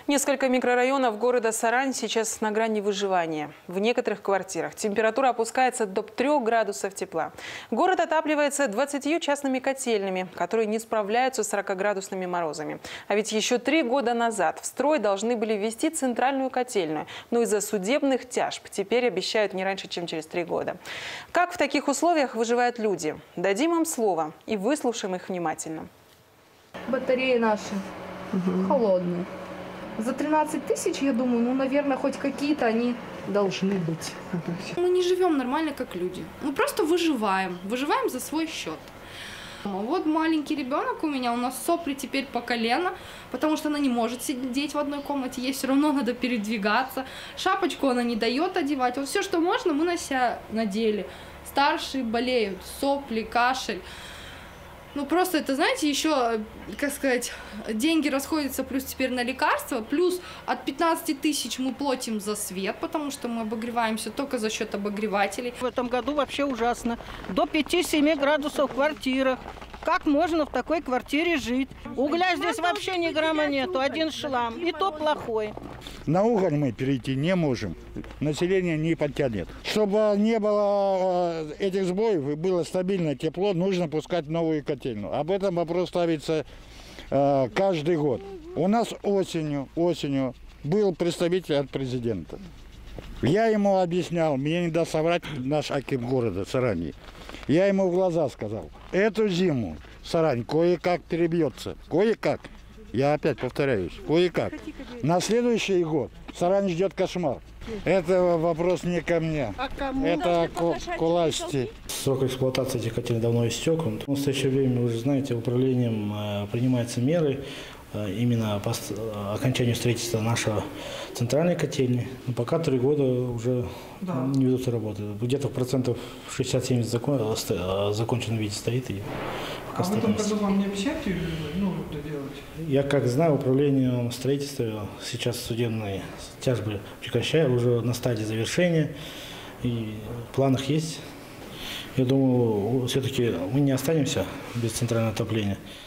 Несколько микрорайонов города Сарань сейчас на грани выживания. В некоторых квартирах температура опускается до 3 градусов тепла. Город отапливается 20 частными котельными, которые не справляются с 40-градусными морозами. А ведь еще 3 года назад в строй должны были ввести центральную котельную. Но из-за судебных тяжб теперь обещают не раньше, чем через 3 года. Как в таких условиях выживают люди? Дадим им слово и выслушаем их внимательно. Батареи наши холодные. За 13 тысяч, я думаю, ну, наверное, хоть какие-то они должны быть. Мы не живем нормально, как люди. Мы просто выживаем. Выживаем за свой счет. Вот маленький ребенок у меня, у нас сопли теперь по колено, потому что она не может сидеть в одной комнате, ей все равно надо передвигаться. Шапочку она не дает одевать. Вот все, что можно, мы на себя надели. Старшие болеют, сопли, кашель. Ну просто это, знаете, еще, как сказать, деньги расходятся плюс теперь на лекарства, плюс от 15 тысяч мы платим за свет, потому что мы обогреваемся только за счет обогревателей. В этом году вообще ужасно. До 5-7 градусов в квартирах. Как можно в такой квартире жить? Угля здесь вообще ни грамма нету, один шлам, и то плохой. На уголь мы перейти не можем, население не подтянет. Чтобы не было этих сбоев и было стабильное тепло, нужно пускать новую котельную. Об этом вопрос ставится каждый год. У нас осенью был представитель от президента. Я ему объяснял, мне не даст соврать наш аким города Сарани. Я ему в глаза сказал, эту зиму Сарань кое-как перебьется, кое-как. Я опять повторяюсь, кое-как. На следующий год Сарань ждет кошмар. Это вопрос не ко мне, это к власти. Срок эксплуатации этих котелей давно истек. В настоящее время, вы же знаете, управлением принимаются меры именно по окончанию строительства нашего центральной котельни. Но пока 3 года уже не ведутся работы. Где-то процентов 60-70 в законченном виде стоит. И пока в этом году вам не обещают это делать? Я как знаю, управлением строительства сейчас судебные тяжбы прекращают, уже на стадии завершения. И в планах есть. Я думаю, все-таки мы не останемся без центрального отопления.